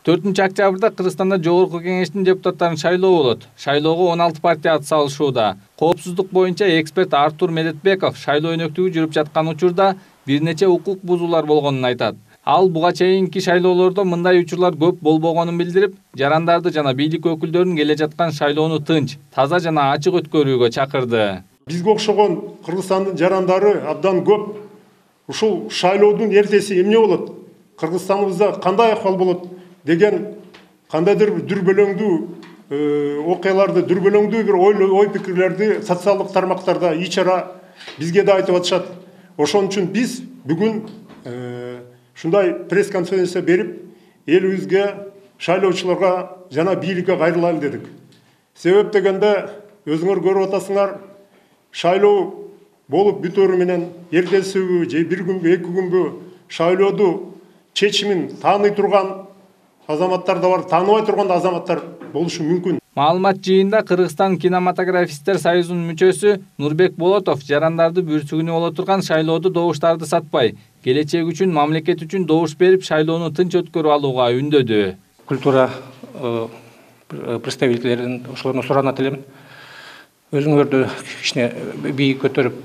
4-октябрда Кыргызстанда Жогорку Кеңештин депутаттарын шайлоо болот. Шайлоого 16 партия ат салышууда. Коопсуздук боюнча эксперт Артур Медетбеков шайлоо өнөктүгү жүрүп жаткан учурда бир нече укук бузуулар болгонун айтат. Ал буга чейинки шайлоолордо мындай учурлар көп болбогонун билдирип, жарандарды жана бийлик өкүлдөрүн келе жаткан шайлоону тынч, таза жана ачык өткөрүүгө чакырды. Бизге окшогон Кыргызстандын жарандары абдан көп. Ушул шайлоодун эртеси эмне болот? Кыргызстаныбызда кандай акыбал болот деген кандайдыр дүрбөлөңдүү окуяларды, дүрбөлөңдүү бир ой пикирлерди социалдык тармактарда ичара бизге да айтып атышат. Ошон үчүн биз бүгүн шундай пресс-конференция берип, элибизге, шайлоочуларга жана бийликке кайрылайлы дедик. Себеп дегенде өзүңөр көрүп атасыңар, шайлоо болуп бүтөрү менен эртесиби же бир күнбү, эки күнбү шайлоодо чечимин тааный турган азаматтар да бар, тааныбай турган азаматтар болушу мүмкүн. Маалымат жыйында Кыргызстан кинематографисттер союзунун мүчөсү Нурбек Болотов жарандарды бүрсүгүнү боло турган шайлоодо добуштарды сатпай, келечек үчүн, мамлекет үчүн добуш берип, шайлоону тынч өткөрүп алууга үндөдү. Культура представительдерин ошолордон суранат элем. Өзүңөрдү кичине бийик көтөрүп,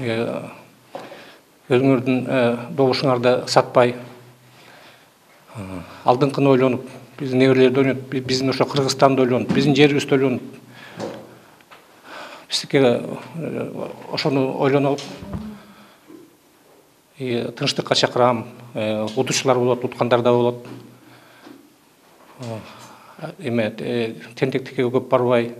өзүңөрдүн добушуңарды сатпай, алдыңкыны ойлонуп, биздин неберелерди ойлонуп, биздин ошо Кыргызстанды ойлонуп, биздин жерибизди ойлонуп, бизге ошону ойлонуп, тынчтыкка чакырам, утуучулар болот, уткандар да болот. Тентектикке көп барбай,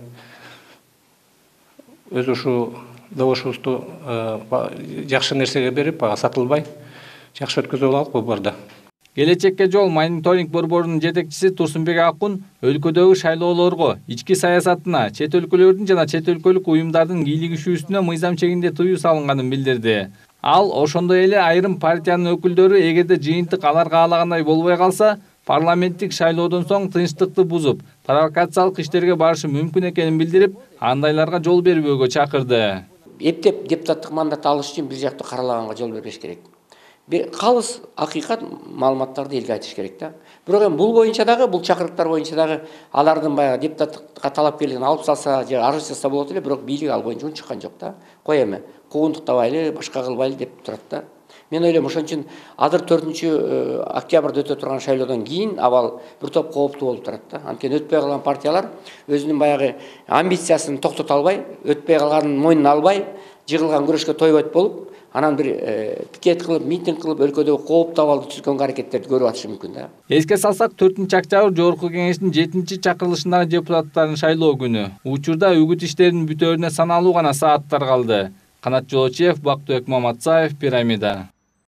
өзү ушу добушубузду жакшы нерсеге берип, сатылбай, жакшы өткөзүп алалык бул барда. Келечекке жол мониторинг борборунун жетекчиси Турсунбек Акун өлкөдөгү шайлоолорго, ички саясатына, чет өлкөлөрдүн жана чет өлкөлүк уюмдардын кийлигишүүсүнө мыйзам чегинде тыюу салынганын билдирди. Ал ошондой эле айрым партиянын өкүлдөрү эгерде жыйынтык алар каалагандай болбой калса, парламенттик шайлоодон соң тынчтыкты бузуп, провокациялык иштерге барышы мүмкүн экенин билдирип, андайларга жол бербөөгө чакырды. Эптеп депутаттык мандат алыш үчүн бир жактуу каралаганга жол бербеш керек. Калыс акыйкат маалыматтарды элге айтыш керек да. Бирок эми бул боюнча дагы, бул чакырыктар боюнча дагы алардын баягы депутаттыкка талапкерлигин алып салса же арыз жазса болот эле, бирок бийлик ал боюнча унчуккан жок да. Кой эми куугунтуктабайлы, башка кылбайлы деп турат да. Мен ойлойм, ошон үчүн азыр 4-октябрда өтө турган шайлоодон кийин абал бир топ кооптуу болуп турат да. Анткени өтпөй калган партиялар өзүнүн баягы амбициясын токтото албай, өтпөй калганын мойнуна албай, жыгылган күрөшкө тойбойт болуп, анан бир пикет кылып, митинг кылып, өлкөдөгү кооптуу абалды түзгөнгө аракеттерди көрүп атышы мүмкүн да. Эске салсак, 4-октябрь Жогорку Кеңештин 7-чакырылышындагы депутаттардын шайлоо күнү. Учурда үгүт иштеринин бүтөөрүнө саналуу гана сааттар калды. Канат Жолочиев, Бактыбек Маматсаев, Пирамида.